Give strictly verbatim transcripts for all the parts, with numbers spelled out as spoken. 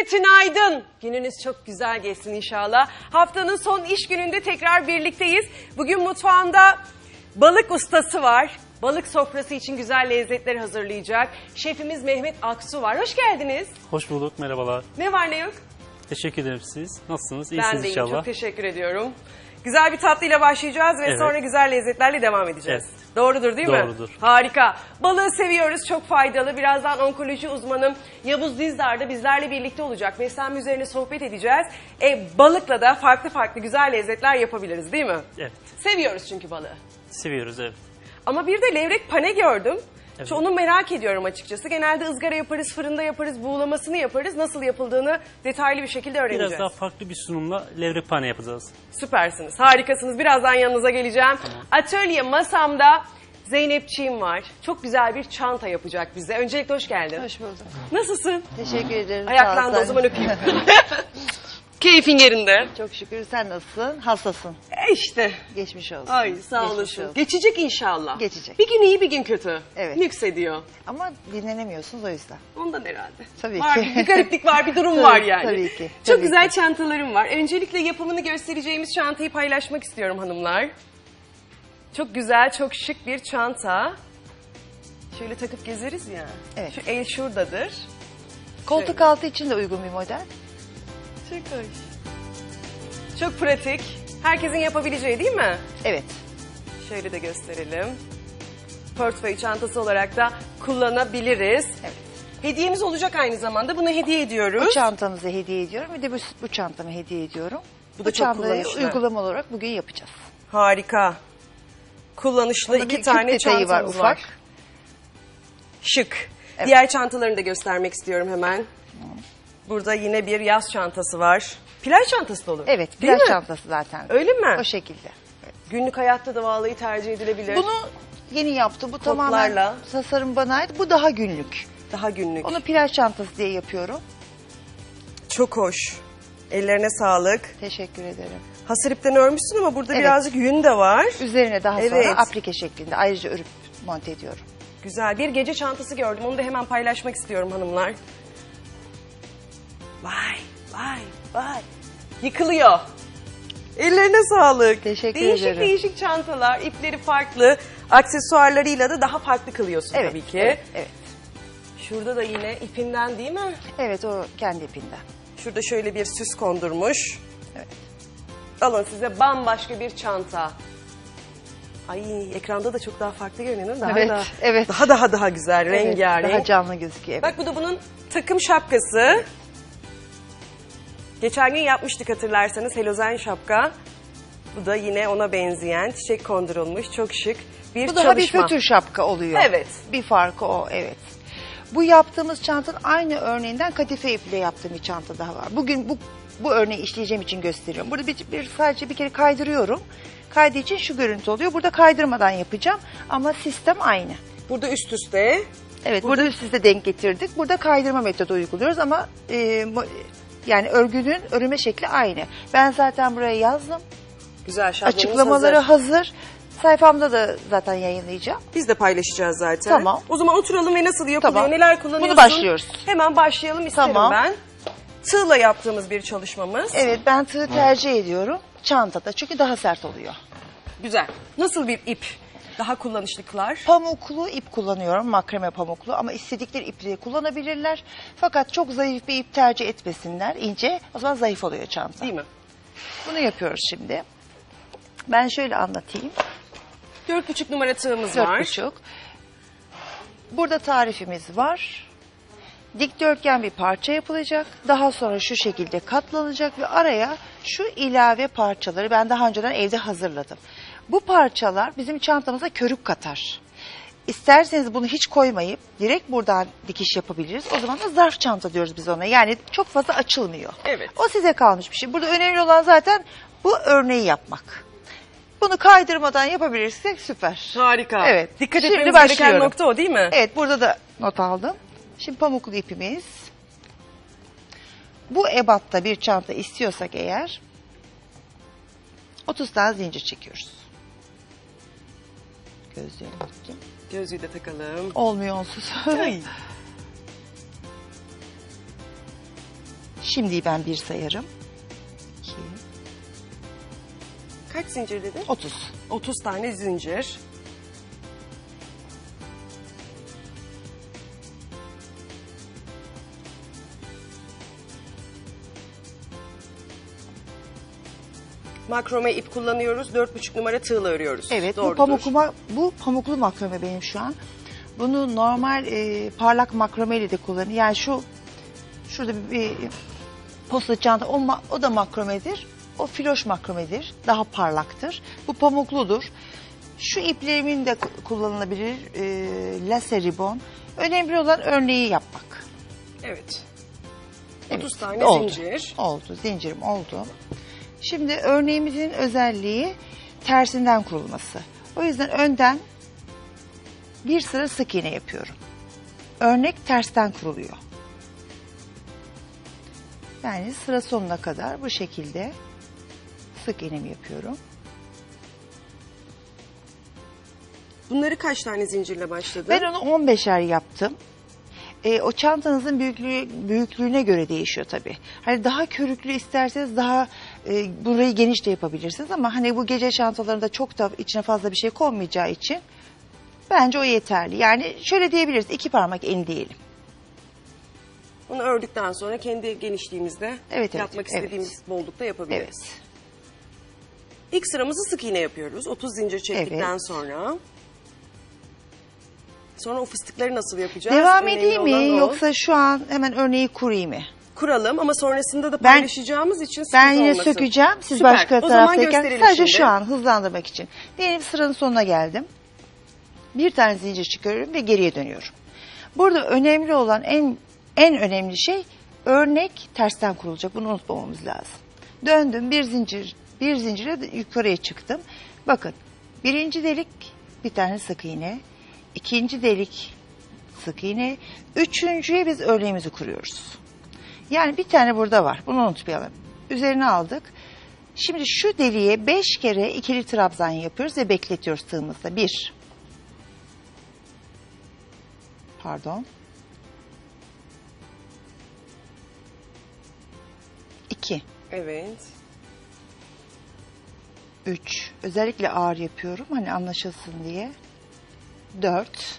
Tünaydın. Gününüz çok güzel geçsin inşallah. Haftanın son iş gününde tekrar birlikteyiz. Bugün mutfağımda balık ustası var. Balık sofrası için güzel lezzetler hazırlayacak. Şefimiz Mehmet Aksu var. Hoş geldiniz. Hoş bulduk, merhabalar. Ne var ne yok? Teşekkür ederim siz. Nasılsınız? İyisiniz Ben de iyiyim, inşallah. çok teşekkür ediyorum. Güzel bir tatlıyla başlayacağız ve Evet. sonra güzel lezzetlerle devam edeceğiz. Evet. Doğrudur değil mi? Doğrudur. Harika. Balığı seviyoruz, çok faydalı. Birazdan onkoloji uzmanım Yavuz Dizdar da bizlerle birlikte olacak. Beslenme üzerine sohbet edeceğiz. E, balıkla da farklı farklı güzel lezzetler yapabiliriz değil mi? Evet. Seviyoruz çünkü balığı. Seviyoruz, evet. Ama bir de levrek pane gördüm. Evet. Şu onu merak ediyorum açıkçası. Genelde ızgara yaparız, fırında yaparız, buğulamasını yaparız. Nasıl yapıldığını detaylı bir şekilde öğreneceğiz. Biraz daha farklı bir sunumla levrek pane yapacağız. Süpersiniz, harikasınız. Birazdan yanınıza geleceğim. Tamam. Atölye masamda Zeynepçiğim var. Çok güzel bir çanta yapacak bize. Öncelikle hoş geldin. Hoş bulduk. Nasılsın? Teşekkür ederim. Ayaklandı, Sağ ol, o zaman sen- öpeyim. Keyfin yerinde. Çok şükür. Sen nasılsın? Hastasın. E işte. Geçmiş olsun. Ay sağ Geçmiş olasın. olsun. Geçecek inşallah. Geçecek. Bir gün iyi bir gün kötü. Evet. Nüksediyor. Ama dinlenemiyorsunuz o yüzden. Ondan herhalde. Tabii var, ki. Bir gariplik var, bir durum Tabii, var yani. tabii ki, Çok tabii güzel ki. çantalarım var. Öncelikle yapımını göstereceğimiz çantayı paylaşmak istiyorum hanımlar. Çok güzel, çok şık bir çanta. Şöyle takıp gezeriz ya. Evet. Şu el şuradadır. Koltuk Şöyle. altı için de uygun bir model. Çok hoş. Çok pratik. Herkesin yapabileceği değil mi? Evet. Şöyle de gösterelim. Portföy çantası olarak da kullanabiliriz. Evet. Hediyemiz olacak aynı zamanda. Bunu hediye ediyoruz. Bu çantamızı hediye ediyorum. Bir de bu, bu çantamı hediye ediyorum. Bu Bu, da çok çantayı kullanışlı. uygulama olarak bugün yapacağız. Harika. Kullanışlı Bunda iki bir tane küp detayı çantamız var, var. ufak. Şık. Evet. Diğer çantalarını da göstermek istiyorum hemen. Burada yine bir yaz çantası var. Plaj çantası da olur. Evet. Değil Plaj mi? çantası zaten. Öyle mi? O şekilde. Evet. Günlük hayatta da vallahi tercih edilebilir. Bunu yeni yaptım. Bu Toplarla. tamamen tasarım bana ait. Bu daha günlük. Daha günlük. Onu plaj çantası diye yapıyorum. Çok hoş. Ellerine sağlık. Teşekkür ederim. Hasır ipten örmüşsün ama burada Evet. birazcık yün de var. Üzerine daha Evet. sonra aplike şeklinde ayrıca örüp monte ediyorum. Güzel. Bir gece çantası gördüm. Onu da hemen paylaşmak istiyorum hanımlar. Vay, vay, vay. Yıkılıyor. Ellerine sağlık. Teşekkür değişik ederim. Değişik çantalar, ipleri farklı, aksesuarlarıyla da daha farklı kılıyorsun Evet, tabii ki. evet, evet. Şurada da yine ipinden değil mi? Evet, o kendi ipinden. Şurada şöyle bir süs kondurmuş. Evet. Alın size bambaşka bir çanta. Ay ekranda da çok daha farklı görünüyor değil mi? Daha Evet, da, evet. Daha daha daha güzel, Evet, rengarenk. daha canlı gözüküyor. Evet. Bak bu da bunun takım şapkası. Geçen gün yapmıştık hatırlarsanız helozen şapka. Bu da yine ona benzeyen çiçek kondurulmuş çok şık bir Bu daha çalışma. bir fötür şapka oluyor. Evet. Bir farkı o, evet. Bu yaptığımız çantanın aynı örneğinden kadife iple yaptığım bir çanta daha var. Bugün bu bu örneği işleyeceğim için gösteriyorum. Burada bir, bir sadece bir kere kaydırıyorum. Kaydı için şu görüntü oluyor. Burada kaydırmadan yapacağım ama sistem aynı. Burada üst üste. Evet, burada, üst üste denk getirdik. Burada kaydırma metodu uyguluyoruz ama e, mo- yani örgünün örülme şekli aynı. Ben zaten buraya yazdım. Güzel şablonumuz Açıklamaları hazır. hazır. Sayfamda da zaten yayınlayacağım. Biz de paylaşacağız zaten. Tamam. O zaman oturalım ve nasıl yapılıyor, Tamam. neler kullanıyorsun? Bunu başlıyoruz. Hemen başlayalım isterim Tamam. ben. Tığla yaptığımız bir çalışmamız. Evet, ben tığı tercih ediyorum çantada çünkü daha sert oluyor. Güzel. Nasıl bir ip? Daha kullanışlı kılar. Pamuklu ip kullanıyorum, makrame pamuklu ama istedikleri ipi kullanabilirler. Fakat çok zayıf bir ip tercih etmesinler, ince. O zaman zayıf oluyor çanta. Değil mi? Bunu yapıyoruz şimdi. Ben şöyle anlatayım. Dört buçuk numara tığımız var. Dört buçuk. Burada tarifimiz var. Dikdörtgen bir parça yapılacak. Daha sonra şu şekilde katlanacak ve araya şu ilave parçaları ben daha önceden evde hazırladım. Bu parçalar bizim çantamıza körük katar. İsterseniz bunu hiç koymayıp direkt buradan dikiş yapabiliriz. O zaman da zarf çanta diyoruz biz ona. Yani çok fazla açılmıyor. Evet. O size kalmış bir şey. Burada önemli olan zaten bu örneği yapmak. Bunu kaydırmadan yapabilirsek süper. Harika. Evet. Dikkat Şimdi etmemiz gereken başlıyorum. nokta o değil mi? Evet, burada da not aldım. Şimdi pamuklu ipimiz. Bu ebatta bir çanta istiyorsak eğer otuz tane zincir çekiyoruz. Gözlüğümü unuttum. Gözlüğü de takalım. Olmuyor onsuz. Ay. Şimdi ben bir sayarım. iki, Kaç zincir dedin? otuz. otuz tane zincir. Makrome ip kullanıyoruz. dört buçuk numara tığla örüyoruz. Evet, bu Doğrudur. pamuklu, bu pamuklu makrame benim şu an. Bunu normal e, parlak makrame ile de kullanıyorum. Yani şu şurada bir, bir posta çanta, o, ma- o da makramedir. O filoş makramedir. Daha parlaktır. Bu pamukludur. Şu iplerimin de ku- kullanılabilir. E, laser ribon. Önemli olan örneği yapmak. Evet. Evet, otuz tane oldu. zincir. Oldu, zincirim oldu. Şimdi örneğimizin özelliği tersinden kurulması. O yüzden önden bir sıra sık iğne yapıyorum. Örnek tersten kuruluyor. Yani sıra sonuna kadar bu şekilde sık iğnemi yapıyorum. Bunları kaç tane zincirle başladın? Ben onu on beşer yaptım. E, o çantanızın büyüklüğü, büyüklüğüne göre değişiyor tabii. Hani daha körüklü isterseniz daha e, burayı geniş de yapabilirsiniz ama hani bu gece çantalarında çok da içine fazla bir şey konmayacağı için bence o yeterli. Yani şöyle diyebiliriz, iki parmak en diyelim. Bunu ördükten sonra kendi genişliğimizde Evet, evet, yapmak evet. istediğimiz bollukta yapabiliriz. Evet. İlk sıramızı sık iğne yapıyoruz. otuz zincir çektikten Evet. sonra. Sonra o fıstıkları nasıl yapacağız? Devam Önemli edeyim mi olan o. yoksa şu an hemen örneği kurayım mı? Kuralım ama sonrasında da Ben- paylaşacağımız için sürpriz Ben yine olmasın. sökeceğim. Siz Süper. başka O zaman taraftayken gösterelim sadece şimdi. şu an hızlandırmak için. Diyelim sıranın sonuna geldim. Bir tane zincir çıkarıyorum ve geriye dönüyorum. Burada önemli olan en en önemli şey örnek tersten kurulacak. Bunu unutmamamız lazım. Döndüm bir zincir bir zincire de yukarıya çıktım. Bakın birinci delik bir tane sık iğne. İkinci delik sık iğne. Üçüncüye biz örneğimizi kuruyoruz. Yani bir tane burada var. Bunu unutmayalım. Üzerine aldık. Şimdi şu deliğe beş kere ikili trabzan yapıyoruz ve bekletiyoruz tığımızda. Bir. Pardon. İki. Evet. Üç. Özellikle ağır yapıyorum. Hani anlaşılsın diye. Dört.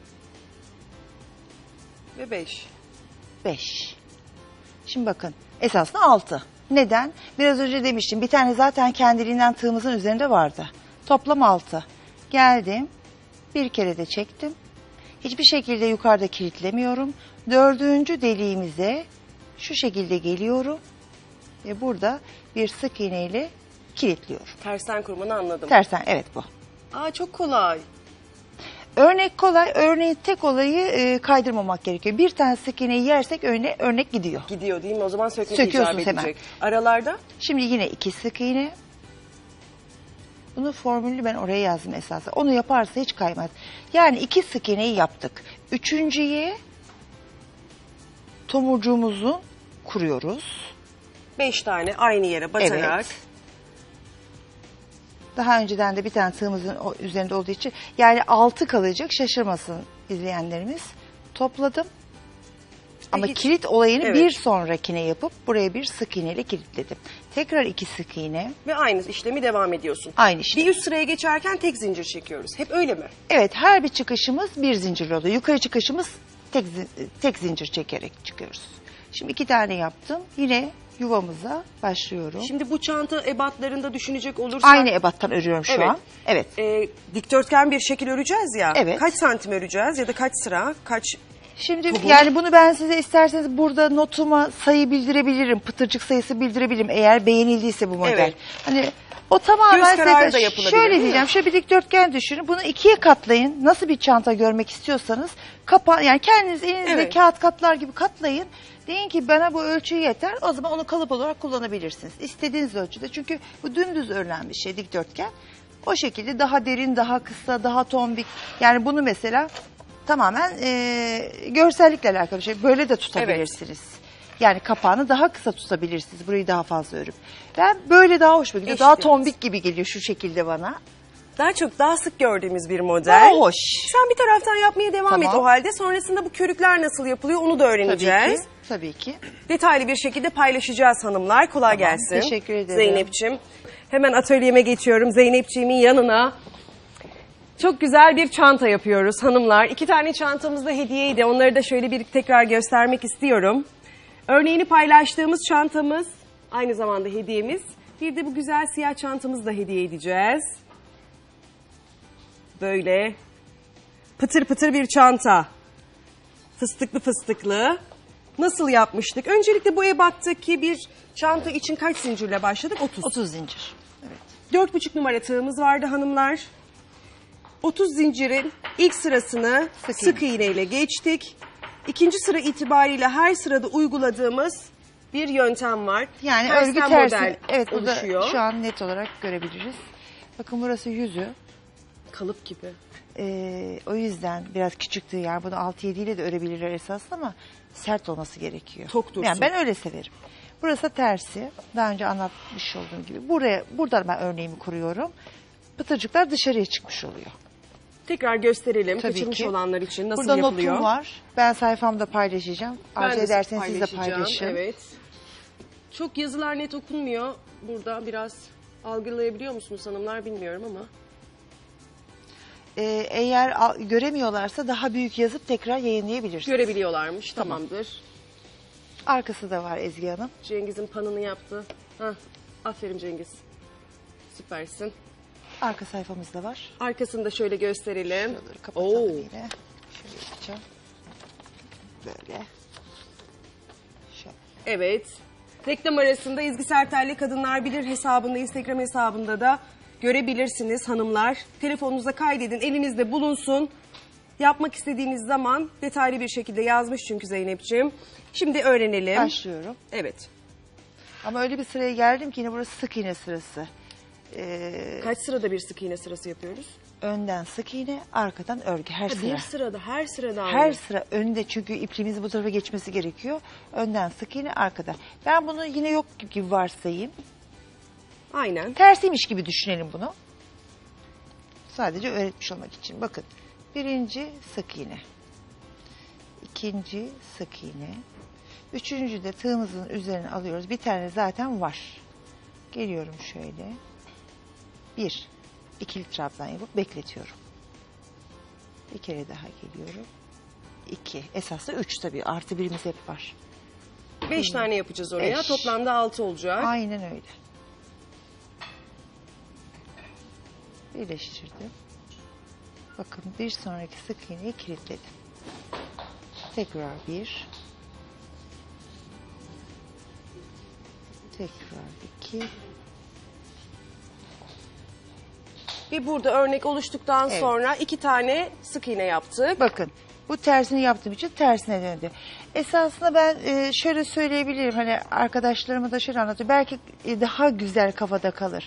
Ve beş. Beş. Şimdi bakın esasında altı. Neden? Biraz önce demiştim bir tane zaten kendiliğinden tığımızın üzerinde vardı. Toplam altı. Geldim. Bir kere de çektim. Hiçbir şekilde yukarıda kilitlemiyorum. Dördüncü deliğimize şu şekilde geliyorum. Ve burada bir sık iğneyle kilitliyorum. Tersten kurmanı anladım. Tersen evet bu. Aa çok kolay. Örnek kolay. Örneğin tek olayı e, kaydırmamak gerekiyor. Bir tane sık iğneyi yersek örne, örnek gidiyor. Gidiyor değil mi? O zaman sökmek Söküyorsunuz icap hemen. edecek. Aralarda? Şimdi yine iki sık iğne. Bunun formülünü ben oraya yazdım esasında. Onu yaparsa hiç kaymaz. Yani iki sık iğneyi yaptık. Üçüncüye tomurcuğumuzu kuruyoruz. Beş tane aynı yere batarak. Evet. Daha önceden de bir tane tığımızın o- üzerinde olduğu için yani altı kalacak, şaşırmasın izleyenlerimiz. Topladım. Ama hiç- kilit olayını Evet. bir sonrakine yapıp buraya bir sık iğneyle kilitledim. Tekrar iki sık iğne. Ve aynı işlemi devam ediyorsun. Aynı işlem. Bir üst sıraya geçerken tek zincir çekiyoruz. Hep öyle mi? Evet, her bir çıkışımız bir zincirli oluyor. Yukarı çıkışımız tek, zi- tek zincir çekerek çıkıyoruz. Şimdi iki tane yaptım. Yine yuvamıza başlıyorum. Şimdi bu çanta ebatlarında düşünecek olursak... Aynı ebattan örüyorum şu Evet. an. Evet. e, dikdörtgen bir şekil öreceğiz ya. Evet. Kaç santim öreceğiz ya da kaç sıra, kaç... Şimdi Tohum. yani bunu ben size isterseniz burada notuma sayı bildirebilirim. Pıtırcık sayısı bildirebilirim eğer beğenildiyse bu model. Evet. Hani o tamamen Göz kararı size- da yapılabilir, şöyle değil mi? diyeceğim. Şöyle bir dikdörtgen düşünün. Bunu ikiye katlayın. Nasıl bir çanta görmek istiyorsanız kapa yani kendiniz elinizde Evet. kağıt katlar gibi katlayın. Deyin ki bana bu ölçü yeter. O zaman onu kalıp olarak kullanabilirsiniz. İstediğiniz ölçüde. Çünkü bu dümdüz örülen bir şey dikdörtgen. O şekilde daha derin, daha kısa, daha tombik. Yani bunu mesela tamamen e, görsellikle alakalı bir şey. Böyle de tutabilirsiniz. Yani kapağını daha kısa tutabilirsiniz. Burayı daha fazla örüp. Ben böyle daha hoşuma gidiyor. Eşit, Daha evet. tombik gibi geliyor şu şekilde bana. Daha çok, daha sık gördüğümüz bir model. Daha hoş. Sen bir taraftan yapmaya devam Tamam. et o halde. Sonrasında bu körükler nasıl yapılıyor onu da öğreneceğiz. Tabii ki. Tabii ki. Detaylı bir şekilde paylaşacağız hanımlar. Kolay Tamam, gelsin. teşekkür ederim. Zeynep'ciğim. Hemen atölyeme geçiyorum. Zeynep'ciğimin yanına. Çok güzel bir çanta yapıyoruz hanımlar. İki tane çantamız da hediyeydi. Onları da şöyle bir tekrar göstermek istiyorum. Örneğini paylaştığımız çantamız aynı zamanda hediyemiz. Bir de bu güzel siyah çantamızı da hediye edeceğiz. Böyle pıtır pıtır bir çanta. Fıstıklı fıstıklı. Nasıl yapmıştık? Öncelikle bu ebattaki bir çanta için kaç zincirle başladık? otuz. otuz zincir. Evet. Dört buçuk numara tığımız vardı hanımlar. otuz zincirin ilk sırasını Sık sık iğne ile geçtik. İkinci sıra itibariyle her sırada uyguladığımız bir yöntem var. Yani Tersten örgü tersi. model Evet, burada oluşuyor. şu an net olarak görebiliriz. Bakın burası yüzü. Kalıp gibi. Ee, o yüzden biraz küçüktü, yani bunu altı yedi ile de örebilirler esasında ama sert olması gerekiyor. Tok dursun. Yani ben öyle severim. Burası tersi. Daha önce anlatmış olduğum gibi. Buraya, buradan ben örneğimi kuruyorum. Pıtırcıklar dışarıya çıkmış oluyor. Tekrar gösterelim Tabii kaçırmış ki. olanlar için nasıl Burada yapılıyor. notum var. Ben sayfamda paylaşacağım. Ben Arzu de ederseniz siz de paylaşacağım, paylaşın. Evet. Çok yazılar net okunmuyor. Burada biraz algılayabiliyor musunuz hanımlar bilmiyorum ama. Ee, eğer al- göremiyorlarsa daha büyük yazıp tekrar yayınlayabilirsiniz. Görebiliyorlarmış. Tamam. Tamamdır. Arkası da var Ezgi Hanım. Cengiz'in panını yaptı. Hah, aferin Cengiz. Süpersin. Arka sayfamız da var. Arkasını da şöyle gösterelim. Şuraları kapatalım Oo, yine. Şöyle yapacağım. Böyle. Şöyle. evet. Reklam arasında Ezgi Sertel'le Kadınlar Bilir hesabında, Instagram hesabında da görebilirsiniz hanımlar. Telefonunuza kaydedin, elinizde bulunsun. Yapmak istediğiniz zaman detaylı bir şekilde yazmış çünkü Zeynep'ciğim. Şimdi öğrenelim. Başlıyorum. Evet. Ama öyle bir sıraya geldim ki yine burası sık iğne sırası. Ee, Kaç sırada bir sık iğne sırası yapıyoruz? önden sık iğne, arkadan örgü. Her Ha, sıra. bir sırada, her sırada aynı. Her sıra önde, çünkü ipliğimiz bu tarafa geçmesi gerekiyor. Önden sık iğne, arkadan. Ben bunu yine yok gibi varsayayım. Aynen. Tersiymiş gibi düşünelim bunu. Sadece öğretmiş olmak için. Bakın. Birinci sık iğne. İkinci sık iğne. Üçüncü de tığımızın üzerine alıyoruz. Bir tane zaten var. Geliyorum şöyle. Bir. İkili trabzan yapıp bekletiyorum. Bir kere daha geliyorum. İki. Esasında üç tabii. Artı birimiz hep var. Beş tane yapacağız oraya. Beş. Toplamda altı olacak. Aynen öyle. Birleştirdim. Bakın bir sonraki sık iğneyi kilitledim. Tekrar bir. Tekrar iki. Ve burada örnek oluştuktan Evet. sonra iki tane sık iğne yaptık. Bakın bu tersini yaptığım için tersine döndü. Esasında ben e, şöyle söyleyebilirim. Hani arkadaşlarıma da şöyle anlatıyorum. Belki e, daha güzel kafada kalır.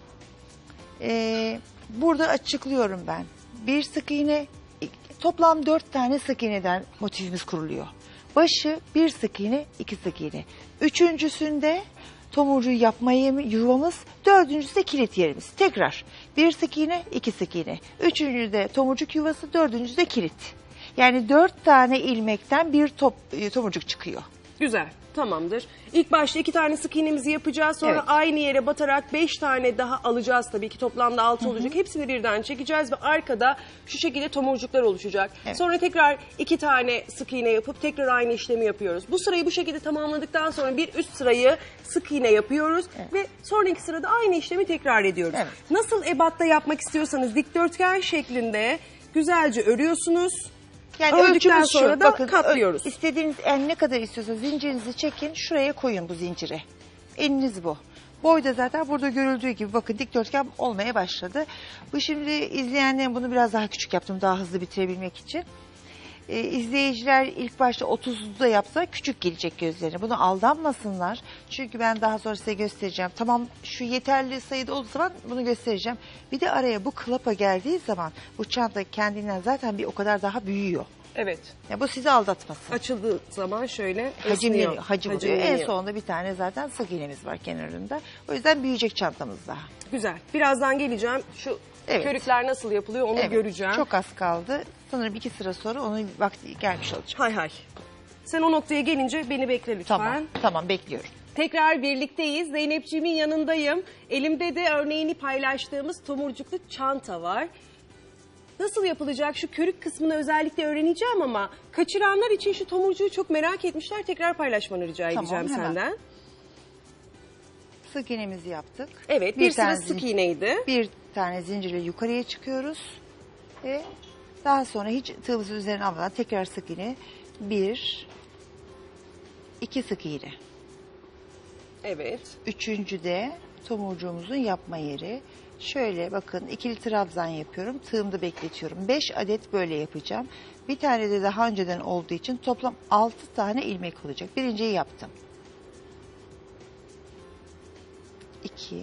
E, burada açıklıyorum ben. Bir sık iğne, toplam dört tane sık iğneden motifimiz kuruluyor. Başı bir sık iğne, iki sık iğne. Üçüncüsünde tomurcuğu yapma yuvamız, dördüncüsü de kilit yerimiz. Tekrar bir sık iğne, iki sık iğne. Üçüncüde tomurcuk yuvası, dördüncüsü de kilit. Yani dört tane ilmekten bir top, e, tomurcuk çıkıyor. Güzel. Tamamdır. İlk başta iki tane sık iğnemizi yapacağız. Sonra Evet. aynı yere batarak beş tane daha alacağız tabii ki. Toplamda altı olacak. Hepsini birden çekeceğiz ve arkada şu şekilde tomurcuklar oluşacak. Evet. Sonra tekrar iki tane sık iğne yapıp tekrar aynı işlemi yapıyoruz. Bu sırayı bu şekilde tamamladıktan sonra bir üst sırayı sık iğne yapıyoruz. Evet. Ve sonraki sırada aynı işlemi tekrar ediyoruz. Evet. Nasıl ebatta yapmak istiyorsanız dikdörtgen şeklinde güzelce örüyorsunuz. Yani Ördükten ölçümüz sonra şu. da Bakın, katlıyoruz. ö- istediğiniz en ne kadar istiyorsanız zincirinizi çekin. Şuraya koyun bu zinciri. Eliniz bu. Boy da zaten burada görüldüğü gibi bakın dikdörtgen olmaya başladı. Bu şimdi izleyenlerin bunu biraz daha küçük yaptım daha hızlı bitirebilmek için. Ee, izleyiciler ilk başta otuzda yapsa küçük gelecek gözlerine. Bunu aldanmasınlar. Çünkü ben daha sonra size göstereceğim. Tamam şu yeterli sayıda olduğu zaman bunu göstereceğim. Bir de araya bu klapa geldiği zaman bu çanta kendinden zaten bir o kadar daha büyüyor. Evet. Ya bu sizi aldatmasın. Açıldığı zaman şöyle Hacimleniyor, esniyor. hacim oluyor. En Hacimleniyor. sonunda bir tane zaten sık iğnemiz var kenarında. O yüzden büyüyecek çantamız daha. Güzel. Birazdan geleceğim. Şu Evet. körükler nasıl yapılıyor onu Evet, göreceğim. çok az kaldı. Sanırım iki sıra sonra onun vakti gelmiş olacak. Hay hay. Sen o noktaya gelince beni bekle lütfen. Tamam, tamam bekliyorum. Tekrar birlikteyiz. Zeynepciğimin yanındayım. Elimde de örneğini paylaştığımız tomurcuklu çanta var. Nasıl yapılacak şu körük kısmını özellikle öğreneceğim ama kaçıranlar için şu tomurcuğu çok merak etmişler. Tekrar paylaşmanı rica Tamam, edeceğim hemen. senden. Sık iğnemizi yaptık. Evet, bir, sıra tane sık zin- iğneydi. Bir tane zincirle yukarıya çıkıyoruz. Ve daha sonra hiç tığımızın üzerine almadan tekrar sık iğne. Bir, iki sık iğne. Evet. Üçüncüde tomurcuğumuzun yapma yeri. Şöyle bakın ikili trabzan yapıyorum. Tığımda bekletiyorum. Beş adet böyle yapacağım. Bir tane de daha önceden olduğu için toplam altı tane ilmek olacak. Birinciyi yaptım. İki.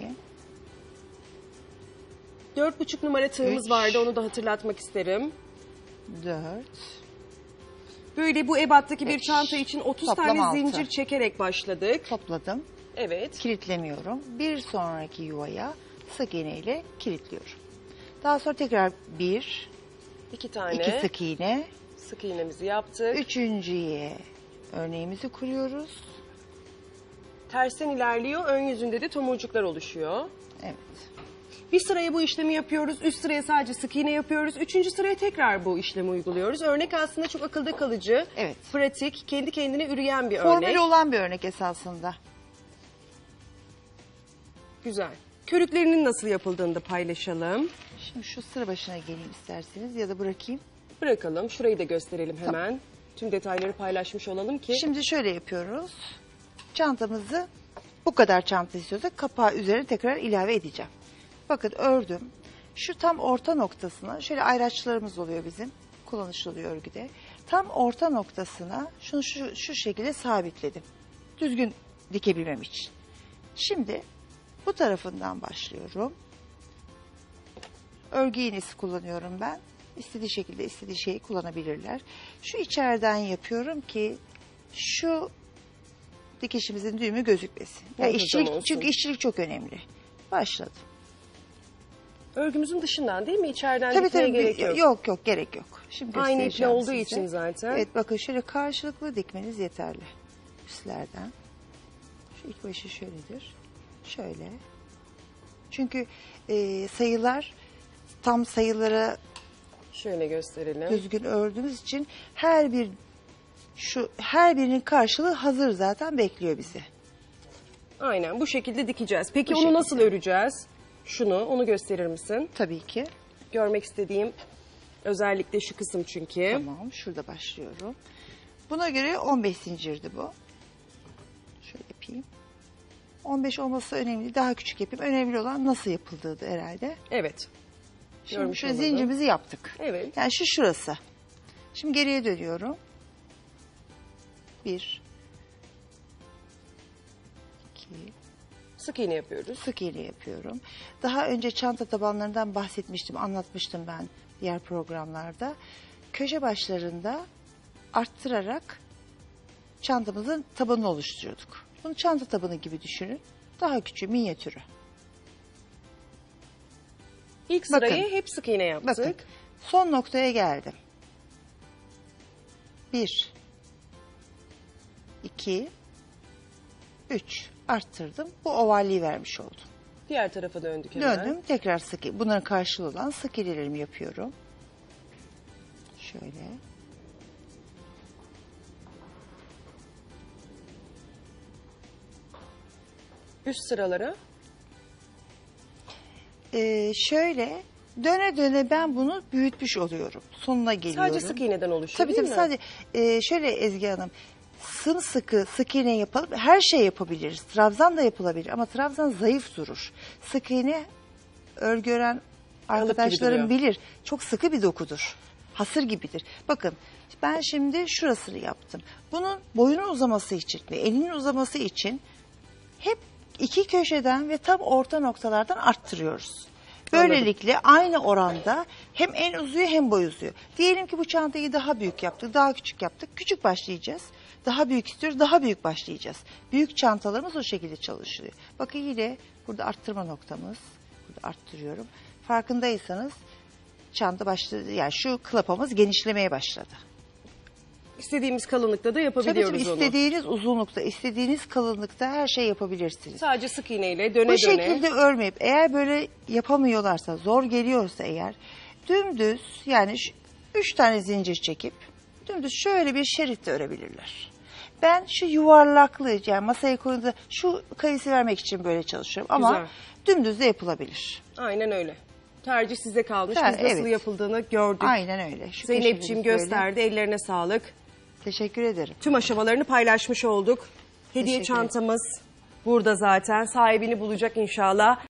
Dört buçuk numara tığımız Üç. vardı, onu da hatırlatmak isterim. Dört. Böyle bu ebattaki bir Beş. çanta için otuz Toplam tane altı. zincir çekerek başladık. Topladım. Evet. Kilitlemiyorum. Bir sonraki yuvaya sık iğne ile kilitliyorum. Daha sonra tekrar bir, İki tane iki sık iğne. sık iğnemizi yaptık. Üçüncüye örneğimizi kuruyoruz. Tersten ilerliyor, ön yüzünde de tomurcuklar oluşuyor. Evet. Bir sıraya bu işlemi yapıyoruz, üst sıraya sadece sık iğne yapıyoruz. Üçüncü sıraya tekrar bu işlemi uyguluyoruz. Örnek aslında çok akılda kalıcı, Evet. pratik, kendi kendine üreyen bir Formül örnek. olan bir örnek esasında. Güzel. Körüklerinin nasıl yapıldığını da paylaşalım. Şimdi şu sıra başına geleyim isterseniz ya da bırakayım. Bırakalım, şurayı da gösterelim hemen. Tüm detayları paylaşmış olalım ki. Şimdi şöyle yapıyoruz. Çantamızı bu kadar çanta istiyorsak kapağı üzerine tekrar ilave edeceğim. Bakın ördüm. Şu tam orta noktasına şöyle ayraçlarımız oluyor bizim. Kullanışlı oluyor örgüde. Tam orta noktasına şunu şu, şu şekilde sabitledim. Düzgün dikebilmem için. Şimdi bu tarafından başlıyorum. Örgü iğnesi kullanıyorum ben. İstediği şekilde istediği şeyi kullanabilirler. Şu içeriden yapıyorum ki şu dikişimizin düğümü gözükmesin. Yani Muntazam işçilik, olsun. çünkü işçilik çok önemli. Başladım. Örgümüzün dışından değil mi? İçeriden Tabii dikmeye tabii gerek yok. yok yok gerek yok. Şimdi Aynı iple göstereceğim olduğu size. için zaten. Evet bakın şöyle karşılıklı dikmeniz yeterli. Üstlerden. Şu ilk başı şöyledir. Şöyle. Çünkü e, sayılar tam sayılara Şöyle gösterelim. düzgün ördüğümüz için her bir şu her birinin karşılığı hazır zaten bekliyor bizi. Aynen bu şekilde dikeceğiz. Peki Bu onu şekilde. nasıl öreceğiz? Şunu, onu gösterir misin? Tabii ki. Görmek istediğim özellikle şu kısım çünkü. Tamam, şurada başlıyorum. Buna göre on beş zincirdi bu. Şöyle yapayım. on beş olması önemli değil. Daha küçük yapayım. Önemli olan nasıl yapıldığıydı herhalde. Evet. Şimdi Görmüş şu olalım. zincirimizi yaptık. Evet. Yani şu şurası. Şimdi geriye dönüyorum. Bir. iki. Sık iğne yapıyoruz. Sık iğne yapıyorum. Daha önce çanta tabanlarından bahsetmiştim, anlatmıştım ben diğer programlarda. Köşe başlarında arttırarak çantamızın tabanını oluşturuyorduk. Bunu çanta tabanı gibi düşünün. Daha küçük, minyatürü. İlk sırayı Bakın. hep sık iğne yaptık. Bakın, son noktaya geldim. Bir, iki, üç. Arttırdım. Bu ovalliği vermiş oldum. Diğer tarafa döndük hemen. Döndüm. Tekrar sık, bunların karşılığı olan sık iğnelerimi yapıyorum. Şöyle. Üst sıralara. Ee, şöyle döne döne ben bunu büyütmüş oluyorum. Sonuna geliyorum. Sadece sık iğneden oluşuyor Tabii değil tabii mi? sadece e, şöyle Ezgi Hanım, sımsıkı sık iğne yapalım, her şey yapabiliriz. Trabzan da yapılabilir ama trabzan zayıf durur. Sık iğne örgü ören arkadaşlarım duruyor. bilir. Çok sıkı bir dokudur. Hasır gibidir. Bakın ben şimdi şurasını yaptım. Bunun boyunun uzaması için ve elinin uzaması için hep iki köşeden ve tam orta noktalardan arttırıyoruz. Böylelikle aynı oranda hem en uzuyor hem boy uzuyor. Diyelim ki bu çantayı daha büyük yaptık, daha küçük yaptık. Küçük başlayacağız. Daha büyük istiyoruz, daha büyük başlayacağız. Büyük çantalarımız o şekilde çalışıyor. Bakın yine burada arttırma noktamız. Burada arttırıyorum. Farkındaysanız çanta başladı. Yani şu klapamız genişlemeye başladı. İstediğimiz kalınlıkta da Tabii yapabiliyoruz tabii onu. istediğiniz uzunlukta, istediğiniz kalınlıkta her şey yapabilirsiniz. Sadece sık iğneyle döne Bu döne. şekilde örmeyip eğer böyle yapamıyorlarsa, zor geliyorsa eğer dümdüz yani şu- üç tane zincir çekip dümdüz şöyle bir şerit de örebilirler. Ben şu yuvarlaklığı yani masaya koyduğunda şu kayısı vermek için böyle çalışıyorum ama Güzel. dümdüz de yapılabilir. Aynen öyle. Tercih size kalmış. Ha, Biz nasıl evet. yapıldığını gördük. Aynen öyle. Şu Zeynep'ciğim köşelerimiz böyle. gösterdi. Ellerine sağlık. Teşekkür ederim. Tüm aşamalarını paylaşmış olduk. Hediye Teşekkür ederim. çantamız burada zaten. Sahibini bulacak inşallah.